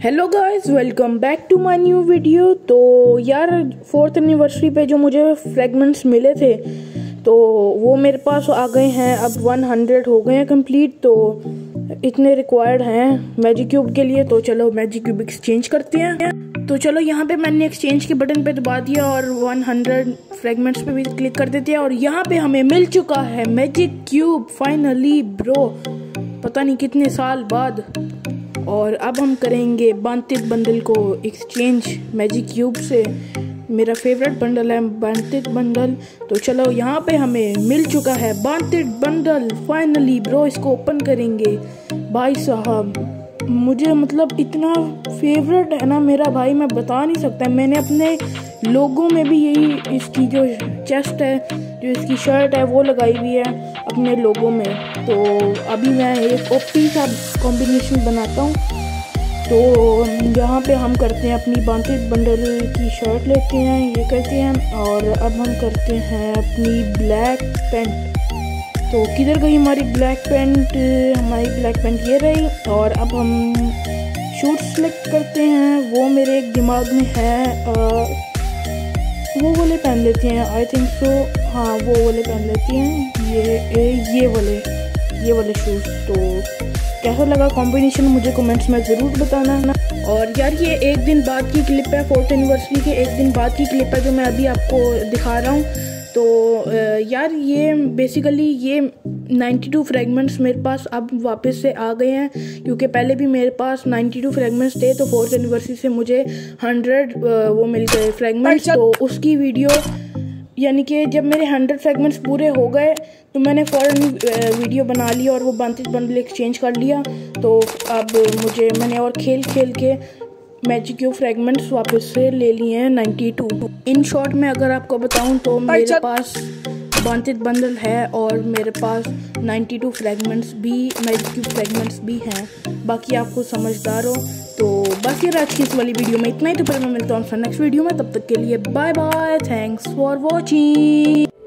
Hello guys, welcome back to my new video. तो यार 4th anniversary पे जो मुझे फ्रेगमेंट्स मिले थे तो वो मेरे पास आ गए हैं। अब 100 हो गए हैं कंप्लीट। तो इतने रिक्वायर्ड हैं मैजिक क्यूब के लिए। तो चलो मैजिक क्यूब एक्सचेंज करते हैं। तो चलो यहाँ पे मैंने एक्सचेंज के बटन पे दबा दिया और 100 फ्रेगमेंट्स पे भी क्लिक कर देते हैं। और यहाँ पे हमें मिल चुका है मैजिक क्यूब फाइनली ब्रो, पता नहीं कितने साल बाद। और अब हम करेंगे बांतित बंडल को एक्सचेंज मैजिक क्यूब से। मेरा फेवरेट बंडल है बांतित बंडल। तो चलो यहाँ पे हमें मिल चुका है बांतित बंडल फाइनली ब्रो। इसको ओपन करेंगे। भाई साहब मुझे मतलब इतना फेवरेट है ना मेरा भाई, मैं बता नहीं सकता। मैंने अपने लोगों में भी यही इसकी जो चेस्ट है, जो इसकी शर्ट है वो लगाई हुई है अपने लोगों में। तो अभी मैं एक ओपी सा कॉम्बिनेशन बनाता हूँ। तो यहाँ पे हम करते हैं अपनी बांतित बंडल की शर्ट लेते हैं, ये करते हैं। और अब हम करते हैं अपनी ब्लैक पैंट। तो किधर गई हमारी ब्लैक पैंट? हमारी ब्लैक पैंट ये रही। और अब हम शूट सेलेक्ट करते हैं, वो मेरे एक दिमाग में है। वो वाले पहन लेते हैं आई थिंक सो। हाँ वो वाले पहन लेते हैं, ये वाले शूज़। तो कैसा लगा कॉम्बिनेशन मुझे कमेंट्स में ज़रूर बताना है ना। और यार ये एक दिन बाद की क्लिप है, 4th एनिवर्सरी के एक दिन बाद की क्लिप है जो मैं अभी आपको दिखा रहा हूँ। तो यार ये बेसिकली ये 92 फ्रेगमेंट्स मेरे पास अब वापस से आ गए हैं, क्योंकि पहले भी मेरे पास 92 फ्रेगमेंट्स थे। तो 4th एनिवर्सरी से मुझे 100 वो मिल गए फ्रेगमेंट्स। तो उसकी वीडियो यानी कि जब मेरे 100 फ्रेगमेंट्स पूरे हो गए तो मैंने फ़ौरन वीडियो बना ली और वो बांतित बंडल एक्सचेंज कर लिया। तो अब मैंने और खेल के मैजिक क्यूब फ्रेगमेंट्स वापस से ले लिए हैं 92। इन शॉर्ट में अगर आपको बताऊं तो मेरे पास बांतित बंडल है और मेरे पास 92 फ्रेगमेंट्स भी, मैजिक क्यूब फ्रेगमेंट्स भी हैं। बाकी आपको समझदार हो। तो बस ये आज की इस वाली वीडियो में इतना ही। तो फिर मैं मिलता हूँ नेक्स्ट वीडियो में, तब तक के लिए bye bye, thanks for watching.